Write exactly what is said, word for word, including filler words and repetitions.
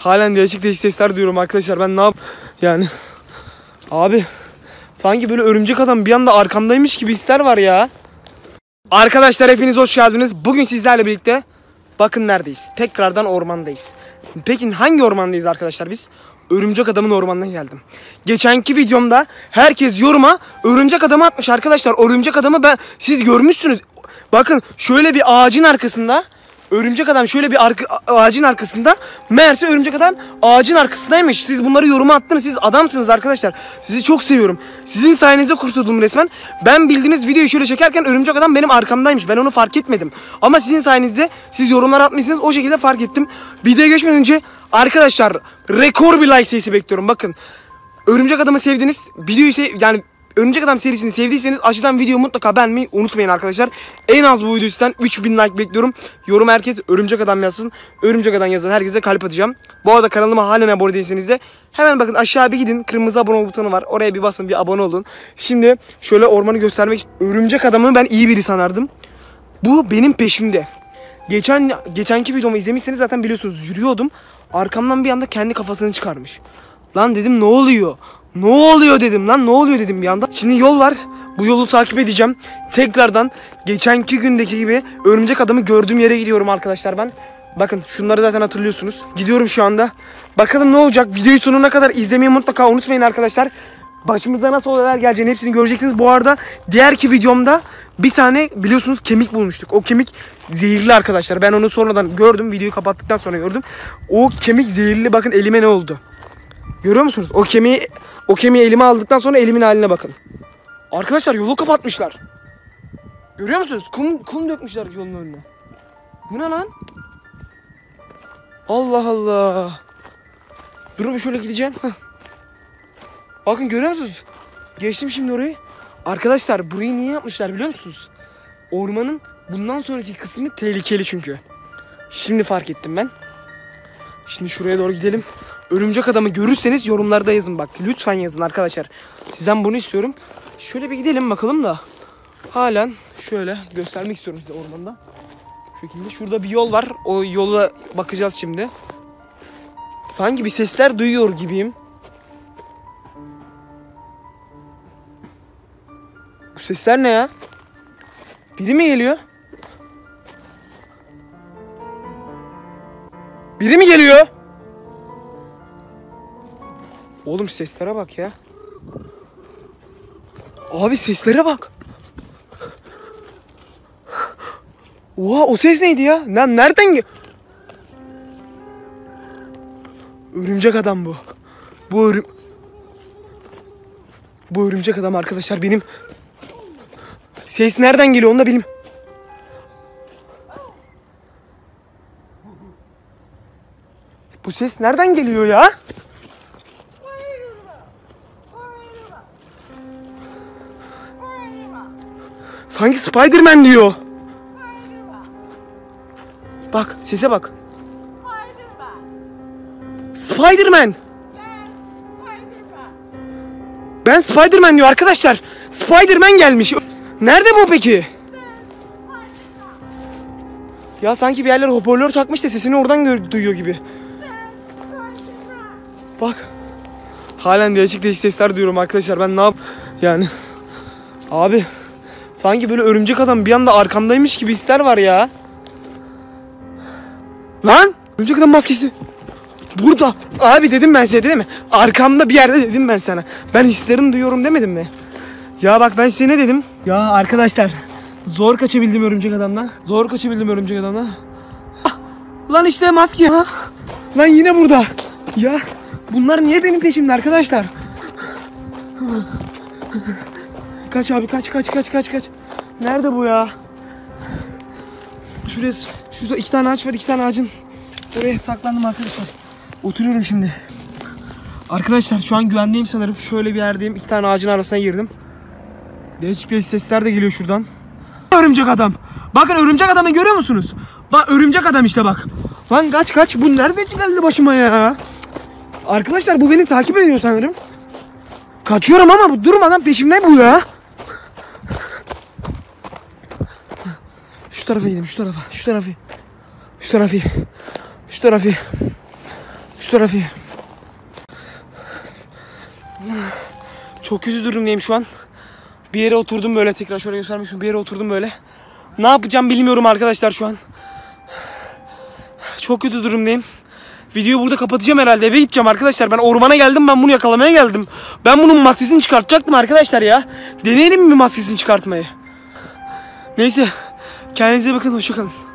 Halen değişik değişik sesler duyuyorum arkadaşlar. Ben ne yap... Yani... Abi... Sanki böyle örümcek adam bir anda arkamdaymış gibi hisler var ya. Arkadaşlar hepiniz hoş geldiniz. Bugün sizlerle birlikte... Bakın neredeyiz? Tekrardan ormandayız. Peki hangi ormandayız arkadaşlar biz? Örümcek adamın ormanına geldim. Geçenki videomda herkes yoruma örümcek adamı atmış arkadaşlar. Örümcek adamı ben siz görmüşsünüz. Bakın şöyle bir ağacın arkasında örümcek adam şöyle bir arka, ağacın arkasında. Meğerse örümcek adam ağacın arkasındaymış. Siz bunları yoruma attınız. Siz adamsınız arkadaşlar. Sizi çok seviyorum. Sizin sayenizde kurtuldum resmen. Ben bildiğiniz videoyu şöyle çekerken örümcek adam benim arkamdaymış. Ben onu fark etmedim. Ama sizin sayenizde siz yorumlar atmışsınız. O şekilde fark ettim. Videoya geçmeden önce arkadaşlar rekor bir like sayısı bekliyorum. Bakın. Örümcek adamı sevdiniz. Videoyu sev yani Örümcek Adam serisini sevdiyseniz aşağıdan videoyu mutlaka beğenmeyi unutmayın arkadaşlar. En az bu video sizden üç bin like bekliyorum. Yorum herkes Örümcek Adam yazsın. Örümcek Adam yazan herkese kalp atacağım. Bu arada kanalıma halen abone değilseniz de hemen bakın aşağı bir gidin. Kırmızı abone ol butonu var. Oraya bir basın, bir abone olun. Şimdi şöyle ormanı göstermek. Örümcek Adam'ı ben iyi biri sanardım. Bu benim peşimde. Geçen geçenki videomu izlemişseniz zaten biliyorsunuz, yürüyordum. Arkamdan bir anda kendi kafasını çıkarmış. Lan dedim ne oluyor? Ne oluyor dedim lan, ne oluyor dedim bir anda. Şimdi yol var. Bu yolu takip edeceğim. Tekrardan geçenki gündeki gibi örümcek adamı gördüğüm yere gidiyorum arkadaşlar ben. Bakın şunları zaten hatırlıyorsunuz. Gidiyorum şu anda. Bakalım ne olacak? Videoyu sonuna kadar izlemeyi mutlaka unutmayın arkadaşlar. Başımıza nasıl olaylar geleceğini hepsini göreceksiniz. Bu arada diğerki videomda bir tane biliyorsunuz kemik bulmuştuk. O kemik zehirli arkadaşlar. Ben onu sonradan gördüm. Videoyu kapattıktan sonra gördüm. O kemik zehirli. Bakın elime ne oldu? Görüyor musunuz? O kemiği o kemiği elime aldıktan sonra elimin haline bakın. Arkadaşlar yolu kapatmışlar. Görüyor musunuz? Kum kum dökmüşler yolun önüne. Bu ne lan? Allah Allah. Durun bir şöyle gideceğim. Heh. Bakın görüyor musunuz? Geçtim şimdi orayı. Arkadaşlar burayı niye yapmışlar biliyor musunuz? Ormanın bundan sonraki kısmı tehlikeli çünkü. Şimdi fark ettim ben. Şimdi şuraya doğru gidelim. Örümcek adamı görürseniz yorumlarda yazın bak. Lütfen yazın arkadaşlar. Sizden bunu istiyorum. Şöyle bir gidelim bakalım da. Halen şöyle göstermek istiyorum size ormanda. Şu şekilde. Şurada bir yol var. O yola bakacağız şimdi. Sanki bir sesler duyuyor gibiyim. Bu sesler ne ya? Biri mi geliyor? Biri mi geliyor? Oğlum seslere bak ya. Abi seslere bak. Oha, o ses neydi ya? Lan nereden gel? Örümcek adam bu. Bu örüm... Bu örümcek adam arkadaşlar benim. Ses nereden geliyor onu da bilmiyorum. Bu ses nereden geliyor ya? Sanki Spider-Man diyor. Bak sese bak. Spider-Man. Ben Spider-Man diyor arkadaşlar. Spider-Man gelmiş. Nerede bu peki? Ya sanki bir yerlere hoparlör takmış da sesini oradan duyuyor gibi. Bak. Halen değişik değişik sesler duyuyorum arkadaşlar. Ben ne yap... Yani... Abi... Sanki böyle örümcek adam bir anda arkamdaymış gibi hisler var ya. Lan! Örümcek adam maskesi. Burada. Abi dedim ben size, değil mi? Arkamda bir yerde dedim ben sana. Ben hislerimi duyuyorum demedim mi? Ya bak ben size ne dedim? Ya arkadaşlar. Zor kaçabildim örümcek adamdan. Zor kaçabildim örümcek adamdan. Ah, lan işte maske. Ha? Lan yine burada. Ya bunlar niye benim peşimde arkadaşlar? Kaç abi kaç kaç kaç kaç kaç. Nerede bu ya? Şuraya, şurada iki tane ağaç var, iki tane ağacın. Oraya saklandım arkadaşlar. Oturuyorum şimdi. Arkadaşlar şu an güvendeyim sanırım. Şöyle bir yerdeyim. İki tane ağacın arasına girdim. Değişik değişik sesler de geliyor şuradan. Örümcek adam. Bakın örümcek adamı görüyor musunuz? Bak örümcek adam işte bak. Lan kaç kaç. Bu nerede geldi başıma ya? Arkadaşlar bu beni takip ediyor sanırım. Kaçıyorum ama bu durmadan peşimde bu ya. Şu tarafa gidelim, şu tarafa, şu tarafı. Şu tarafı. Şu tarafı. Şu tarafı. Çok kötü durumdayım şu an. Bir yere oturdum böyle, tekrar şöyle göstermek istiyorum. Bir yere oturdum böyle. Ne yapacağım bilmiyorum arkadaşlar şu an. Çok kötü durumdayım. Videoyu burada kapatacağım herhalde. Eve gideceğim arkadaşlar. Ben ormana geldim. Ben bunu yakalamaya geldim. Ben bunun maskesini çıkartacaktım arkadaşlar ya. Deneyelim mi maskesini çıkartmayı? Neyse. Kendinize bakın. Hoşça kalın.